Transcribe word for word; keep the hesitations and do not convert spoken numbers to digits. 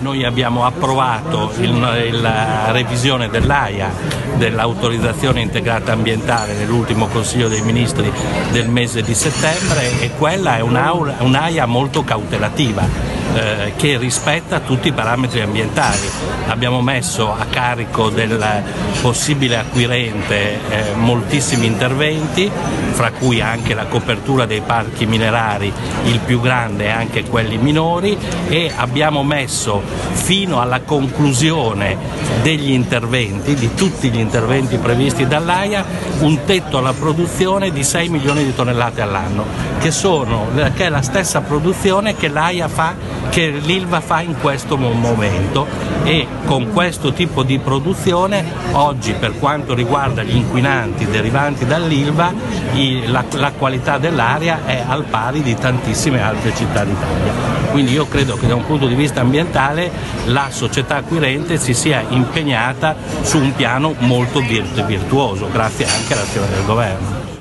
Noi abbiamo approvato il, il, la revisione dell'AIA, dell'autorizzazione integrata ambientale, nell'ultimo Consiglio dei Ministri del mese di settembre, e quella è un'AIA molto cautelativa, eh, che rispetta tutti i parametri ambientali. Abbiamo messo a carico del possibile acquirente eh, moltissimi interventi, fra cui anche la copertura dei parchi minerari, il più grande e anche quelli minori, e abbiamo messo fino alla conclusione degli interventi, di tutti gli interventi previsti dall'AIA, un tetto alla produzione di sei milioni di tonnellate all'anno, che, sono, che è la stessa produzione che l'AIA fa, che l'Ilva fa in questo momento, e con questo tipo di produzione oggi, per quanto riguarda gli inquinanti derivanti dall'Ilva, la, la qualità dell'aria è al pari di tantissime altre città d'Italia. Quindi io credo che da un punto di vista ambientale la società acquirente si sia impegnata su un piano molto virtuoso, grazie anche all'azione del governo.